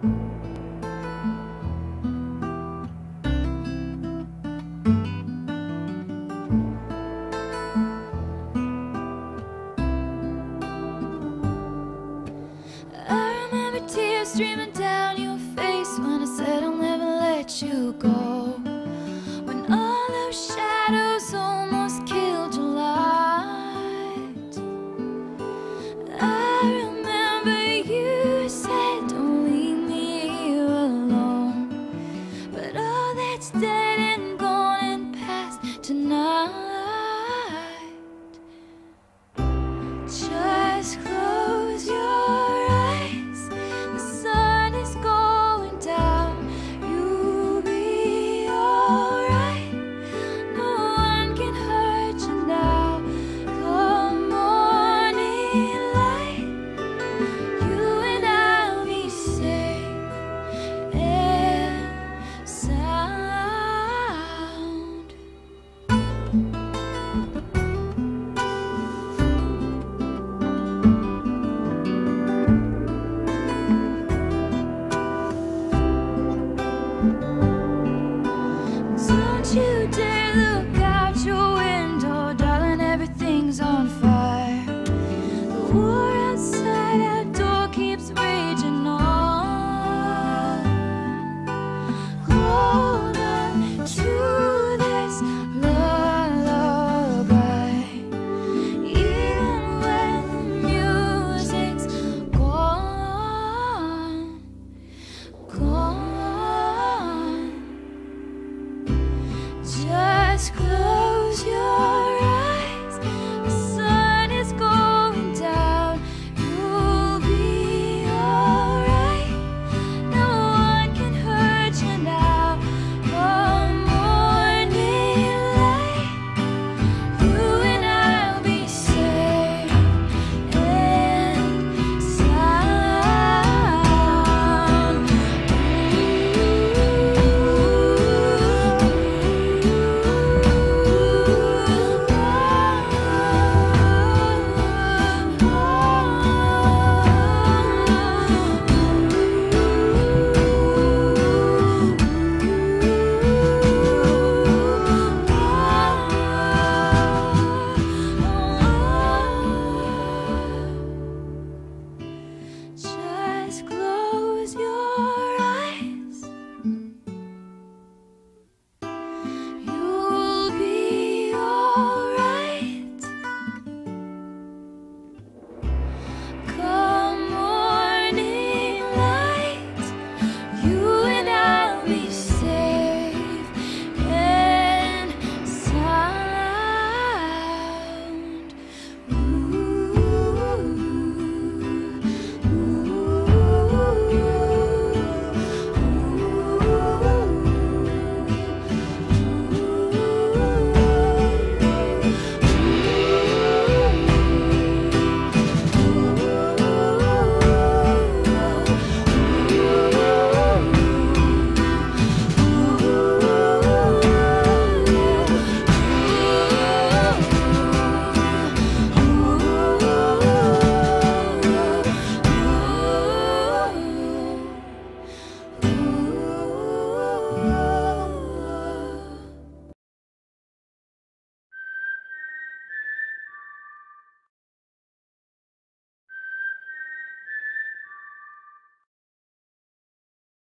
I remember tears streaming down your face when I said I'll never let you go. When all those shadows almost killed your light, I remember you said don't leave me here alone. But all that's dead and gone and past tonight. Just close your eyes, the sun is going down. You'll be alright, no one can hurt you now. Come morning light, you and I'll be safe and sound. Don't you dare look out your window, darling, everything's on fire. The war outside our door keeps raging on. Hold on to this lullaby, even when the music's gone, gone. Just close your